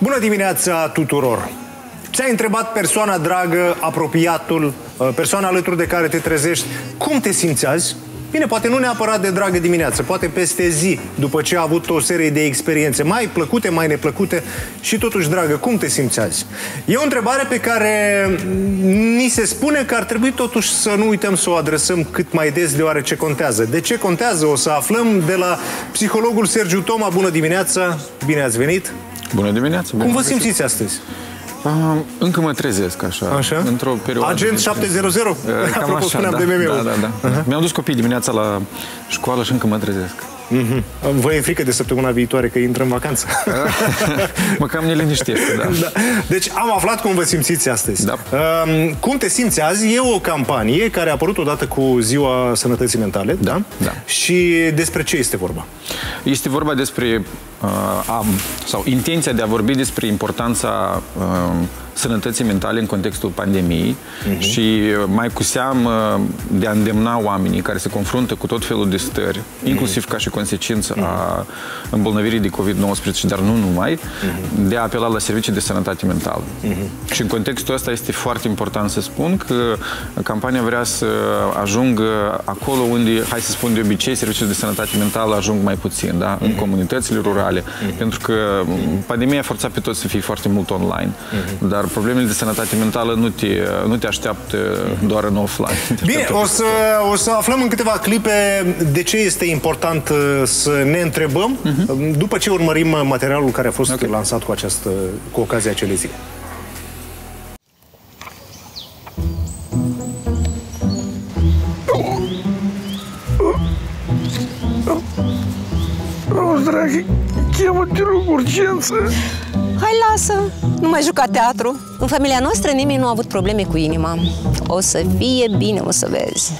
Bună dimineața tuturor! Ți-ai întrebat persoana dragă, apropiatul, persoana alături de care te trezești, cum te simți azi? Bine, poate nu neapărat de dragă dimineață, poate peste zi, după ce a avut o serie de experiențe mai plăcute, mai neplăcute și totuși, dragă, cum te simți azi? E o întrebare pe care ni se spune că ar trebui totuși să nu uităm să o adresăm cât mai des, deoarece contează. De ce contează? O să aflăm de la psihologul Sergiu Toma. Bună dimineața! Bine ați venit! Bună dimineața! Cum vă simțiți astăzi? Încă mă trezesc așa. Într-o perioadă. Agent 700? Cam apropo, așa, spuneam da. de meme-ul. Da. Mi-am dus copiii dimineața la școală și încă mă trezesc. Vă e frică de săptămâna viitoare că intră în vacanță? Mă cam neliniștește, da. Deci am aflat cum vă simțiți astăzi. Da. Cum te simți azi e o campanie care a apărut odată cu Ziua Sănătății Mentale. Da? Și despre ce este vorba? Este vorba despre sau intenția de a vorbi despre importanța sănătății mentale în contextul pandemiei și mai cu seamă de a îndemna oamenii care se confruntă cu tot felul de stări, inclusiv ca și consecință a îmbolnăvirii de COVID-19, dar nu numai, de a apela la servicii de sănătate mentală. Și în contextul ăsta este foarte important să spun că campania vrea să ajungă acolo unde, hai să spun de obicei, serviciile de sănătate mentală ajung mai puțin, da? În comunitățile rurale, pentru că pandemia a forțat pe toți să fie foarte mult online, dar problemele de sănătate mentală nu te așteaptă doar în offline. Bine, o să aflăm în câteva clipe de ce este important să ne întrebăm după ce urmărim materialul care a fost lansat cu ocazia acelei zile. Draghi, cheamă-te rog urgență. Hai, lasă! Nu mai juca teatru. În familia noastră nimeni nu a avut probleme cu inima. O să fie bine, o să vezi.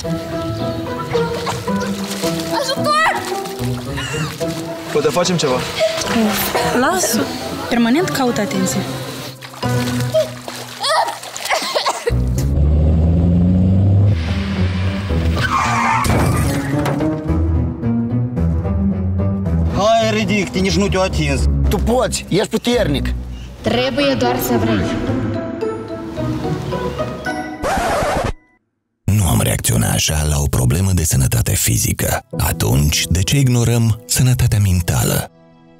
Ajutor! Poate facem ceva? Lasă! Permanent caut atenție. Hai, ridic-te, nici nu te-o atins. Tu poți, ești puternic. Trebuie doar să vrei. Nu am reacționat așa la o problemă de sănătate fizică. Atunci, de ce ignorăm sănătatea mentală?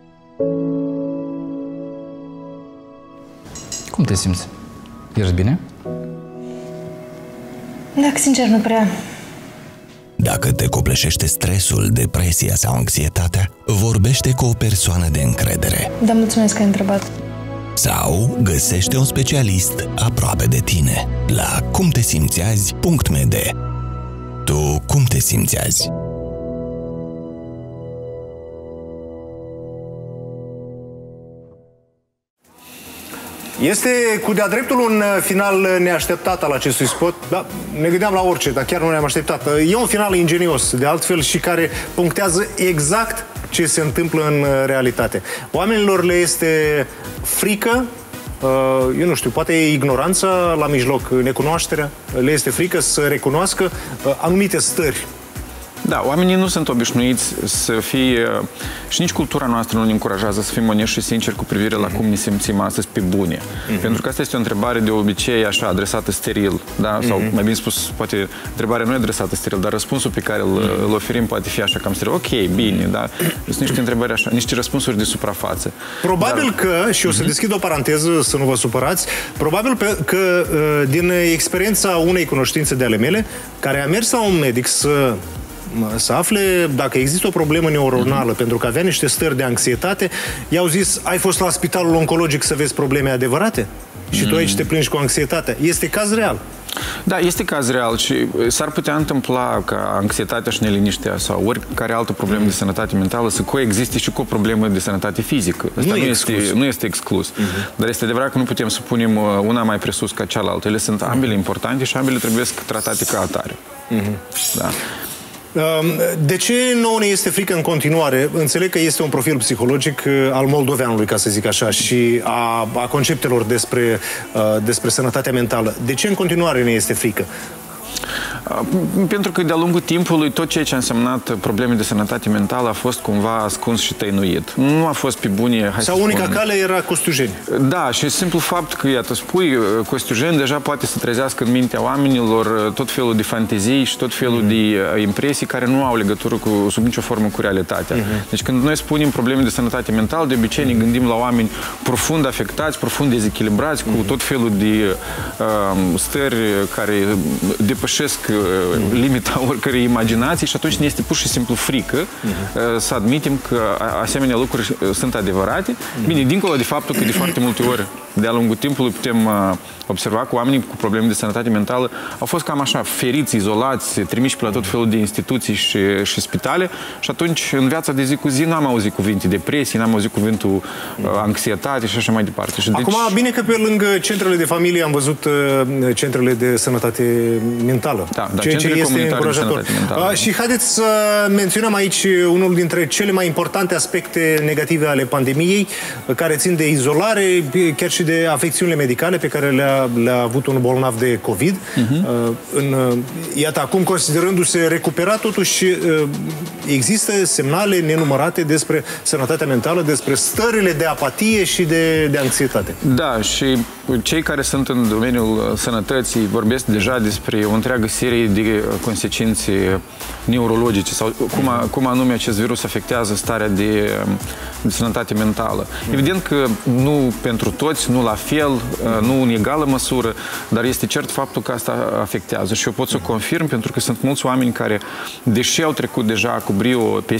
Cum te simți? Ești bine? Dacă sincer, nu prea. Dacă te copleșește stresul, depresia sau anxietatea, vorbește cu o persoană de încredere. Da, mulțumesc că ai întrebat. Sau găsește un specialist aproape de tine la cumtesimțiazi.md. Tu cum te simți azi? Este cu de-a dreptul un final neașteptat al acestui spot. Da, ne gândeam la orice, dar chiar nu ne-am așteptat. E un final ingenios, de altfel, și care punctează exact ce se întâmplă în realitate. Oamenilor le este frică, eu nu știu, poate e ignoranța la mijloc, necunoașterea, le este frică să recunoască anumite stări. Da, oamenii nu sunt obișnuiți să fie, și nici cultura noastră nu ne încurajează să fim onești și sinceri cu privire la cum ne simțim astăzi pe bune. Pentru că asta este o întrebare de obicei așa, adresată steril, da? Sau mai bine spus, poate întrebarea nu e adresată steril, dar răspunsul pe care îl oferim poate fi așa cam steril. Ok, bine, da? Sunt niște întrebări așa, niște răspunsuri de suprafață. Probabil că, și o să deschid o paranteză să nu vă supărați, probabil că din experiența unei cunoștințe de ale mele, care a mers la un medic să afle dacă există o problemă neuronală, pentru că avea niște stări de anxietate, i-au zis, ai fost la spitalul oncologic să vezi probleme adevărate? Și tu aici te plângi cu anxietatea. Este caz real. Da, este caz real și s-ar putea întâmpla ca anxietatea și neliniștea sau oricare altă problemă de sănătate mentală să coexiste și cu o problemă de sănătate fizică. Asta nu este exclus. Dar este adevărat că nu putem să punem una mai presus ca cealaltă. Ele sunt ambele importante și ambele trebuie tratate ca atare. Da. De ce nouă ne este frică în continuare? Înțeleg că este un profil psihologic al moldoveanului, ca să zic așa, și a conceptelor despre sănătatea mentală. De ce în continuare ne este frică? Pentru că de-a lungul timpului tot ceea ce a însemnat probleme de sănătate mentală a fost cumva ascuns și tăinuit. Nu a fost pe bune... Sau unica cale era Costujeni. Da, și simplu fapt că, iată, spui Costujeni deja poate să trezească în mintea oamenilor tot felul de fantezii și tot felul de impresii care nu au legătură sub nicio formă cu realitatea. Deci când noi spunem probleme de sănătate mentală, de obicei ne gândim la oameni profund afectați, profund dezechilibrați, cu tot felul de stări care depășesc limita oricărei imaginații și atunci ne este pur și simplu frică să admitem că asemenea lucruri sunt adevărate. Bine, dincolo de faptul că de foarte multe ori de-a lungul timpului putem observa că oamenii cu probleme de sănătate mentală au fost cam așa, feriți, izolați, trimiși pe la tot felul de instituții și spitale și atunci în viața de zi cu zi n-am auzit cuvinte depresie, n-am auzit cuvântul anxietate și așa mai departe. Și acum, bine că pe lângă centrele de familie am văzut centrele de sănătate mentală. Da, ceea ce este încurajator. Și haideți să menționăm aici unul dintre cele mai importante aspecte negative ale pandemiei, care țin de izolare, chiar și de afecțiunile medicale pe care le-a avut un bolnav de COVID. Iată, acum, considerându-se recuperat, totuși există semnale nenumărate despre sănătatea mentală, despre stările de apatie și de anxietate. Da, și cei care sunt în domeniul sănătății vorbesc deja despre o întreagă serie de consecințe neurologice sau cum anume acest virus afectează starea de sănătate mentală. Evident că nu pentru toți, nu la fel, nu în egală măsură, dar este cert faptul că asta afectează și eu pot să o confirm pentru că sunt mulți oameni care, deși au trecut deja cu brio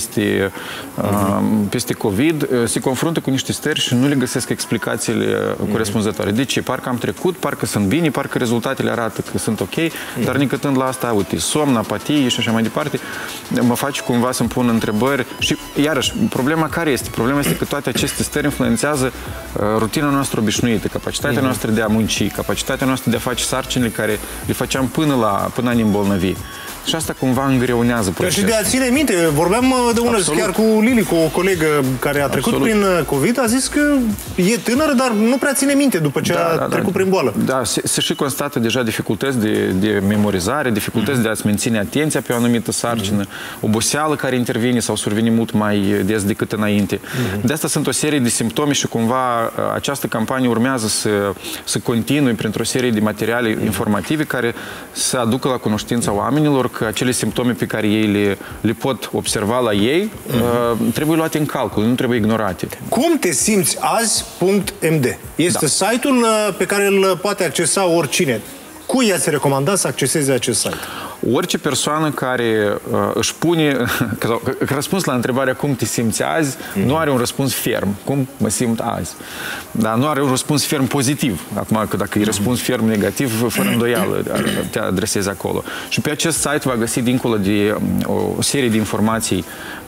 peste COVID, se confruntă cu niște stări și nu le găsesc explicațiile corespunzătoare. De ce? Parcă am trecut, parcă sunt bine, parcă rezultatele arată că sunt ok, dar nicătând la asta, uite, somn, apatie și așa mai departe, mă face cumva să-mi pun întrebări și, iarăși, problema care este? Problema este că toate aceste stări influențează rutina noastră obișnuită, capacitatea noastră de a munci, capacitatea noastră de a face sarcinile care le făceam până a ne îmbolnăvi. Și asta cumva îngreunează procesul. Și de a ține minte, vorbeam de ună chiar cu Lili, cu o colegă care a trecut prin COVID, a zis că e tânără, dar nu prea ține minte după ce a trecut prin boală. Da, se și constată deja dificultăți de memorizare, dificultăți de a-ți menține atenția pe o anumită sarcină, oboseală care intervine sau survine mult mai des decât înainte. De asta sunt o serie de simptome și cumva această campanie urmează să continue printr-o serie de materiale informative care să aducă la cunoștința oamenilor că acele simptome pe care ei le pot observa la ei trebuie luate în calcul, nu trebuie ignorate. Cum te simți azi.md? Este site-ul pe care îl poate accesa oricine. Cui i-ați recomandat să acceseze acest site? Orice persoană care își pune, răspuns la întrebarea cum te simți azi, nu are un răspuns ferm. Cum mă simt azi? Dar nu are un răspuns ferm pozitiv. Acum, că dacă e răspuns ferm negativ, fără îndoială te adresezi acolo. Și pe acest site va găsi, dincolo de o serie de informații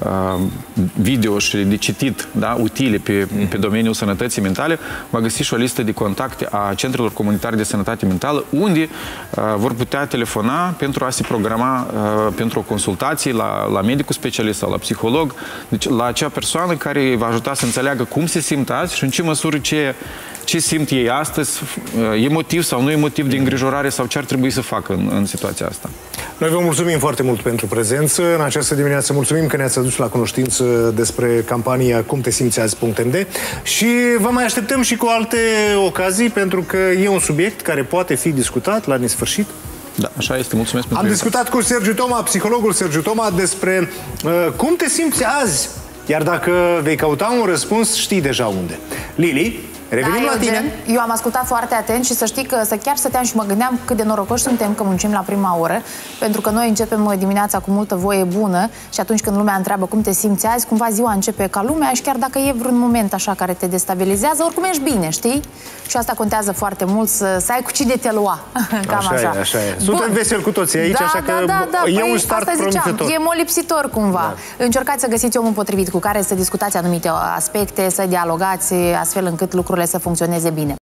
video și de citit, da, utile pe domeniul sănătății mentale, va găsi și o listă de contacte a centrelor comunitare de sănătate mentală, unde vor putea telefona pentru a se programa pentru o consultație la medicul specialist sau la psiholog, deci la acea persoană care va ajuta să înțeleagă cum se simt azi și în ce măsură ce simt ei astăzi, e motiv sau nu e motiv de îngrijorare sau ce ar trebui să facă în situația asta. Noi vă mulțumim foarte mult pentru prezență. În această dimineață mulțumim că ne-ați adus la cunoștință despre campania Cum te simți azi.md și vă mai așteptăm și cu alte ocazii pentru că e un subiect care poate fi discutat la nesfârșit. Da, așa este. Mulțumesc pentru Am discutat cu Sergiu Toma, psihologul Sergiu Toma, despre cum te simți azi. Iar dacă vei căuta un răspuns, știi deja unde. Lili, revenim la tine. Eu am ascultat foarte atent și să știi că chiar stăteam și mă gândeam cât de norocoși suntem că muncim la prima oră, pentru că noi începem dimineața cu multă voie bună și atunci când lumea întreabă cum te simți azi, cumva ziua începe ca lumea și chiar dacă e vreun moment așa care te destabilizează, oricum ești bine, știi? Și asta contează foarte mult, să ai cu cine te lua. Cam așa. Așa e. Suntem veseli cu toții aici, așa că e un start promițător. E molipsitor cumva. Încercați să găsiți omul potrivit cu care să discutați anumite aspecte, să dialogați astfel încât lucrurile să funcționeze bine.